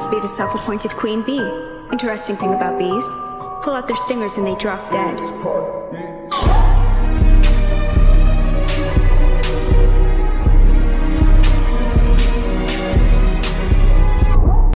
must be the self-appointed queen bee. Interesting thing about bees. Pull out their stingers and they drop dead.